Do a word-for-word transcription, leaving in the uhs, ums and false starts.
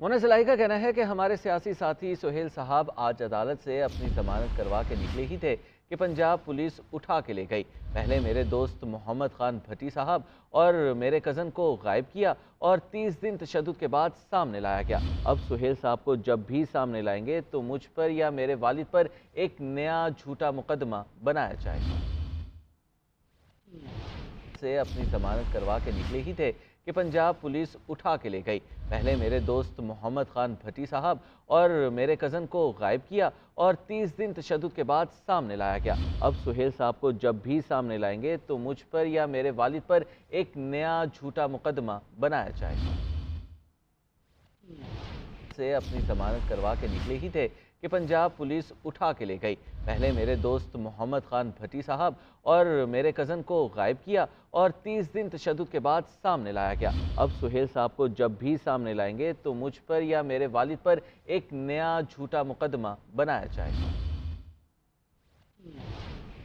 मोना सिलाई का कहना है कि हमारे सियासी साथी सुहेल साहब आज अदालत से अपनी जमानत करवा के निकले ही थे कि पंजाब पुलिस उठा के ले गई। पहले मेरे दोस्त मोहम्मद खान भट्टी साहब और मेरे कज़न को गायब किया और तीस दिन तशद्दुद के बाद सामने लाया गया। अब सुहेल साहब को जब भी सामने लाएंगे तो मुझ पर या मेरे वालिद पर एक नया झूठा मुकदमा बनाया जाएगा। से अपनी जमानत करवा के निकले ही थे कि पंजाब पुलिस उठा के ले गई। पहले मेरे दोस्त मोहम्मद खान भट्टी साहब और मेरे कज़न को गायब किया और तीस दिन तशद्दुद के बाद सामने लाया गया। अब सुहेल साहब को जब भी सामने लाएंगे तो मुझ पर या मेरे वालिद पर एक नया झूठा मुकदमा बनाया जाएगा। से अपनी जमानत करवा के निकले ही थे कि पंजाब पुलिस उठा के ले गई। पहले मेरे दोस्त मोहम्मद खान भट्टी साहब और मेरे कज़न को गायब किया और तीस दिन तशद्दुद के बाद सामने लाया गया। अब सुहेल साहब को जब भी सामने लाएंगे तो मुझ पर या मेरे वालिद पर एक नया झूठा मुकदमा बनाया जाएगा।